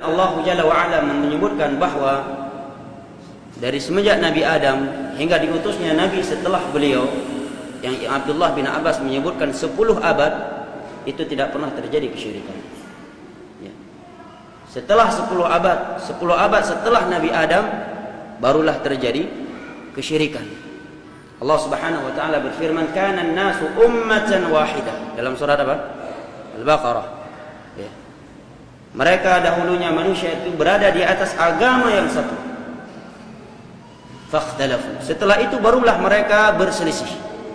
Allah Jalla wa'ala menyebutkan bahwa dari semenjak Nabi Adam hingga diutusnya Nabi setelah beliau, yang Abdullah bin Abbas menyebutkan 10 abad, itu tidak pernah terjadi kesyirikan. Ya. Setelah 10 abad setelah Nabi Adam, barulah terjadi kesyirikan. Allah Subhanahu wa taala berfirman, "Kana an-nasu ummatan wahidah." Dalam surat apa? Al-Baqarah. Ya. Mereka dahulunya manusia itu berada di atas agama yang satu. Fakhtalafu. Setelah itu barulah mereka berselisih.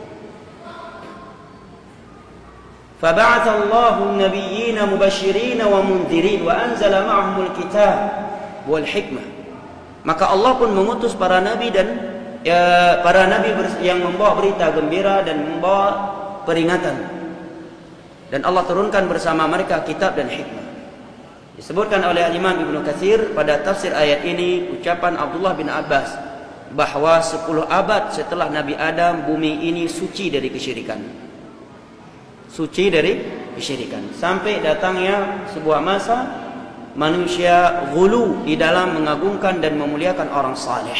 Fab'atha Allahu an-nabiyyina mubasysyirin wa mundhirin wa anzala ma'ahumul kitab wal hikmah. Maka Allah pun mengutus para nabi dan para nabi yang membawa berita gembira dan membawa peringatan. Dan Allah turunkan bersama mereka kitab dan hikmah. Disebutkan oleh Imam Ibnu Katsir pada tafsir ayat ini ucapan Abdullah bin Abbas bahwa 10 abad setelah Nabi Adam bumi ini suci dari kesyirikan. Suci dari kesyirikan. Sampai datangnya sebuah masa manusia ghulu di dalam mengagungkan dan memuliakan orang saleh,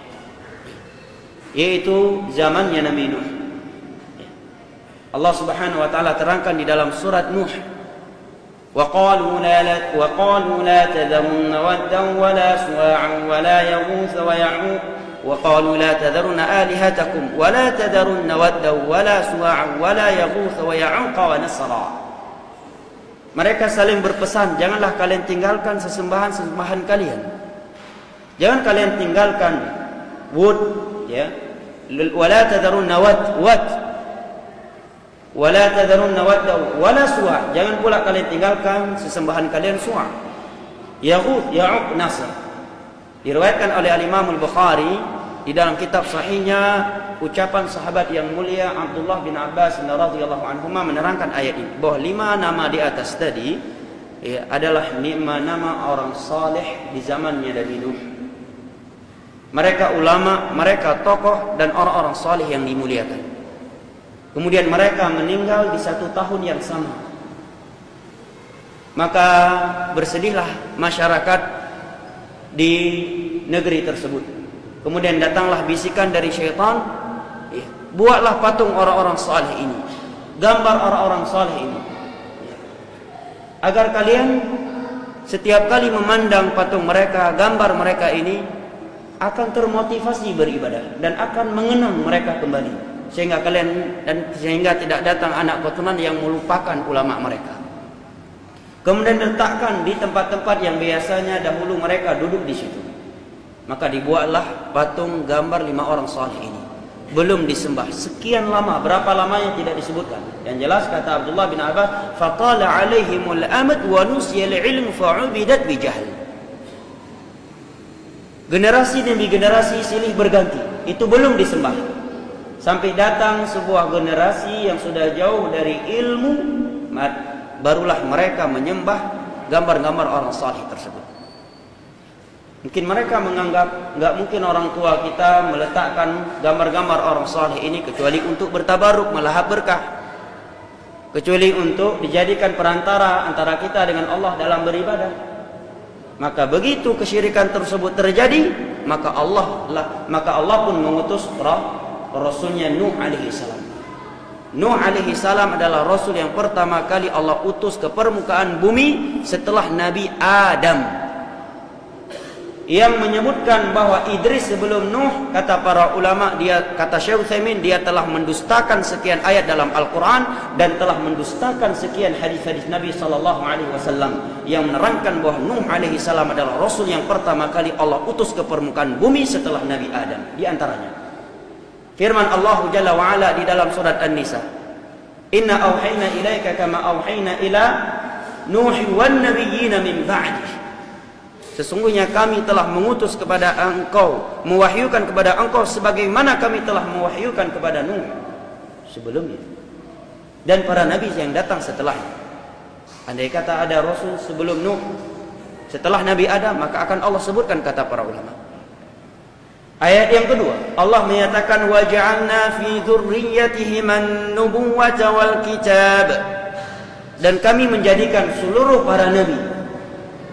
yaitu zamannya Nabi Nuh. Allah Subhanahu wa taala terangkan di dalam surat Nuh, wa qalu la tadharunna waddan wa la suwa'an wa la yaghutha wa ya'uq wa qalu la tadharunna alihatakum wa la tadharunna waddan wa la suwa'an wa la yaghutha wa ya'uq wa nasra. Mereka saling berpesan, janganlah kalian tinggalkan sesembahan-sesembahan kalian. Jangan kalian tinggalkan Wud, ya. Wa la tadharunna wad wa la tadharunna wadda wa la suwa'. Jangan pula kalian tinggalkan sesembahan kalian Suwa', Yaghut, Ya'uq, Nasr. Diriwayatkan oleh Imam Al-Bukhari di dalam kitab sahihnya ucapan sahabat yang mulia Abdullah bin Abbas radhiyallahu anhuma menerangkan ayat ini bahwa 5 nama di atas tadi ya, adalah 5 nama orang saleh di zamannya Nabi Nuh. Mereka ulama, mereka tokoh dan orang-orang saleh yang dimuliakan. Kemudian mereka meninggal di 1 tahun yang sama. Maka bersedihlah masyarakat di negeri tersebut. Kemudian datanglah bisikan dari syaitan, buatlah patung orang-orang saleh ini, gambar orang-orang saleh ini, agar kalian setiap kali memandang patung mereka, gambar mereka ini akan termotivasi beribadah dan akan mengenang mereka kembali, sehingga tidak datang anak keturunan yang melupakan ulama mereka. Kemudian letakkan di tempat-tempat yang biasanya dahulu mereka duduk di situ. Maka dibuatlah patung gambar 5 orang saleh ini. Belum disembah sekian lama, berapa lamanya tidak disebutkan. Yang jelas kata Abdullah bin Abbas, faqala alaihimul amad wa nusiya al-ilm fa'ubidat bijahl. Generasi demi generasi silih berganti, itu belum disembah. Sampai datang sebuah generasi yang sudah jauh dari ilmu, barulah mereka menyembah gambar-gambar orang saleh tersebut. Mungkin mereka menganggap nggak mungkin orang tua kita meletakkan gambar-gambar orang saleh ini kecuali untuk bertabaruk, melahap berkah, kecuali untuk dijadikan perantara antara kita dengan Allah dalam beribadah. Maka begitu kesyirikan tersebut terjadi, maka Allah pun mengutus Rasulnya Nuh alaihi salam. Nuh alaihi salam adalah Rasul yang pertama kali Allah utus ke permukaan bumi setelah Nabi Adam. Yang menyebutkan bahwa Idris sebelum Nuh, kata para ulama, kata Syekh Utsaimin, dia telah mendustakan sekian ayat dalam Al-Quran dan telah mendustakan sekian hadis-hadis Nabi SAW yang menerangkan bahwa Nuh alaihi salam adalah Rasul yang pertama kali Allah utus ke permukaan bumi setelah Nabi Adam. Di antaranya firman Allah Jalla wa'ala di dalam surat An-Nisa, Inna awhayna ilaika kama awhayna ila Nuhi wan nabiyyina min ba'dih. Sesungguhnya kami telah mengutus kepada engkau, mewahyukan kepada engkau sebagaimana kami telah mewahyukan kepada Nuh sebelumnya dan para nabi yang datang setelahnya. Andai kata ada Rasul sebelum Nuh, setelah Nabi Adam, maka akan Allah sebutkan, kata para ulama. Ayat yang kedua, Allah menyatakan wa ja'alna fi dzurriyyatihi man-nubuwwata wal kitab, dan kami menjadikan seluruh para nabi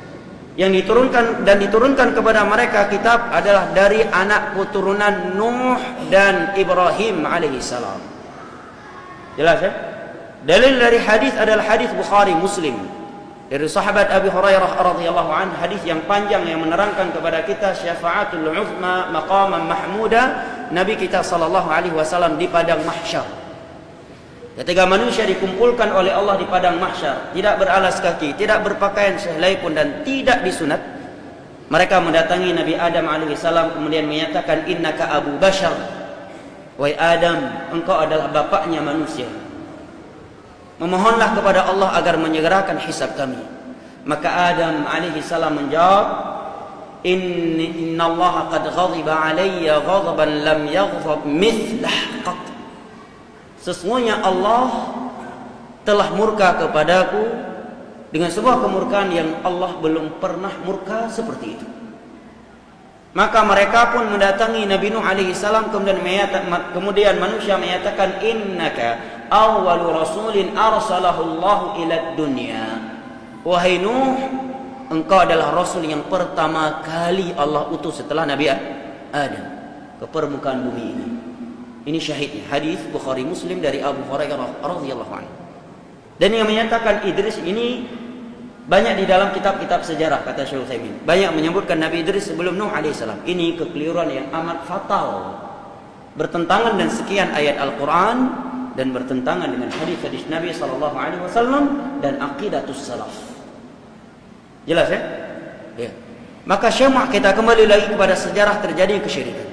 Yang diturunkan kepada mereka kitab adalah dari anak keturunan Nuh dan Ibrahim alaihissalam. Jelas ya? Dalil dari hadis adalah hadis Bukhari Muslim dari sahabat Abi Hurairah radhiyallahu anhu, hadis yang panjang yang menerangkan kepada kita syafa'atul uzma maqaman mahmuda Nabi kita sallallahu alaihi wasallam di padang mahsyar. Ketika manusia dikumpulkan oleh Allah di padang mahsyar, tidak beralas kaki, tidak berpakaian sehelai pun dan tidak disunat, mereka mendatangi Nabi Adam alaihissalam kemudian menyatakan, innaka Abu Bashar, wahai Adam, engkau adalah bapaknya manusia. Memohonlah kepada Allah agar menyegerakan hisab kami. Maka Adam alaihissalam menjawab, innallaha qad ghadiba alayya ghadaban lam yaghdab mithlah qat. Sesungguhnya Allah telah murka kepadaku dengan sebuah kemurkaan yang Allah belum pernah murka seperti itu. Maka mereka pun mendatangi Nabi Nuh alaihi salam, kemudian manusia menyatakan, innaka awwalu rasulin arsalahu Allahu ila dunya. Wahai Nuh, engkau adalah rasul yang pertama kali Allah utus setelah Nabi Adam ke permukaan bumi ini. Ini syahidnya, hadis Bukhari Muslim dari Abu Hurairah radhiyallahu anhu. Dan yang menyatakan Idris ini banyak di dalam kitab-kitab sejarah, kata Syekh Utsaimin. Banyak menyebutkan Nabi Idris sebelum Nuh alaihissalam. Ini kekeliruan yang amat fatal, bertentangan dengan sekian ayat Al-Quran dan bertentangan dengan hadis-hadis Nabi sallallahu alaihi wasallam dan aqidatus salaf. Jelas ya? Ya. Maka syama' kita kembali lagi kepada sejarah terjadi kesyirikan.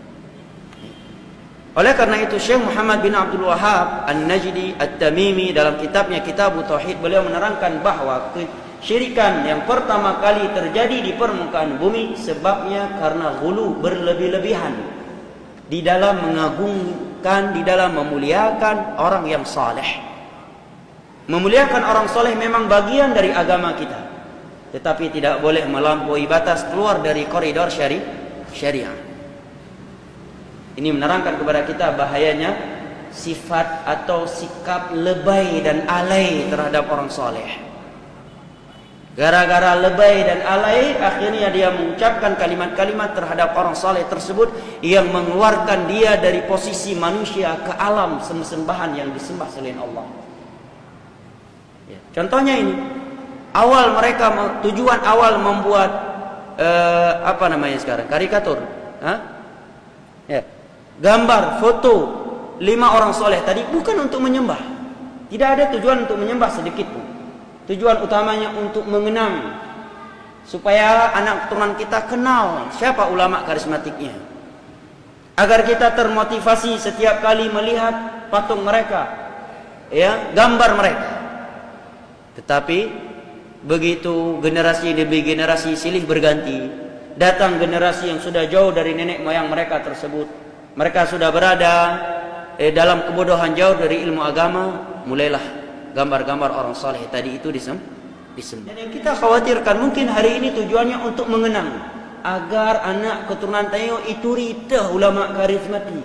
Oleh karena itu Syekh Muhammad bin Abdul Wahhab An-Najdi At-Tamimi dalam kitabnya Kitabut Tauhid, beliau menerangkan bahwa kesyirikan yang pertama kali terjadi di permukaan bumi sebabnya karena ghulu, berlebih-lebihan di dalam mengagungkan, di dalam memuliakan orang yang saleh. Memuliakan orang saleh memang bagian dari agama kita, tetapi tidak boleh melampaui batas keluar dari koridor syariah. Ini menerangkan kepada kita bahayanya sifat atau sikap lebay dan alay terhadap orang soleh. Gara-gara lebay dan alay, akhirnya dia mengucapkan kalimat-kalimat terhadap orang soleh tersebut yang mengeluarkan dia dari posisi manusia ke alam sembahan yang disembah selain Allah. Ya. Contohnya ini, tujuan awal membuat karikatur, ya. Gambar, foto 5 orang soleh tadi bukan untuk menyembah. Tidak ada tujuan untuk menyembah sedikit pun. Tujuan utamanya untuk mengenang, supaya anak keturunan kita kenal siapa ulama karismatiknya, agar kita termotivasi setiap kali melihat patung mereka, ya, gambar mereka. Tetapi begitu generasi demi generasi silih berganti, datang generasi yang sudah jauh dari nenek moyang mereka tersebut. Mereka sudah berada dalam kebodohan jauh dari ilmu agama, mulailah gambar-gambar orang saleh tadi itu disembah. Dan yang kita khawatirkan mungkin hari ini tujuannya untuk mengenang, agar anak keturunan tayo itu rita ulama karismatik.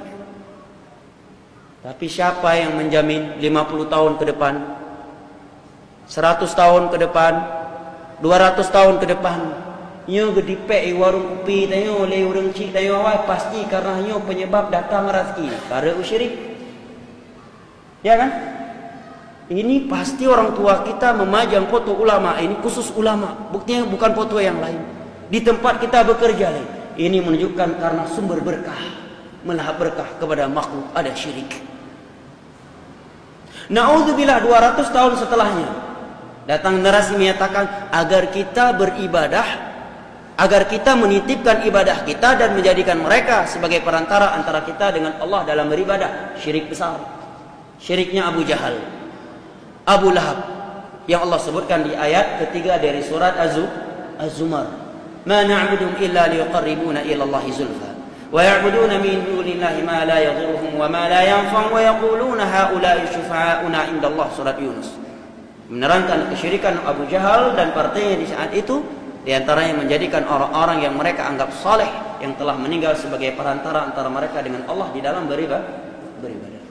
Tapi siapa yang menjamin 50 tahun ke depan, 100 tahun ke depan, 200 tahun ke depan, nyo gedipek warung kopi tayo le urang cik tayo awal pasti karena nyo penyebab datang rezeki karena syirik. Ya kan? Ini pasti orang tua kita memajang foto ulama, ini khusus ulama, buktinya bukan foto yang lain. Di tempat kita bekerja lain. Ini menunjukkan karena sumber berkah, melahap berkah kepada makhluk ada syirik. Na'udzubillah 200 tahun setelahnya datang generasi menyatakan agar kita beribadah, agar kita menitipkan ibadah kita dan menjadikan mereka sebagai perantara antara kita dengan Allah dalam beribadah. Syirik besar. Syiriknya Abu Jahal, Abu Lahab, yang Allah sebutkan di ayat ketiga dari surat Az-Zumar. Ma na'buduhum illa liyuqarribuna ila Allahi zulfa wa ya'buduna min dunillahi ma la yadhurruhum wa ma la yanfa'uhum wa yaquluna haula'i syufa'auna indallah. Surat Yunus menerangkan kesyirikan Abu Jahal dan partainya di saat itu, di antaranya menjadikan orang-orang yang mereka anggap saleh yang telah meninggal sebagai perantara antara mereka dengan Allah di dalam beribadah.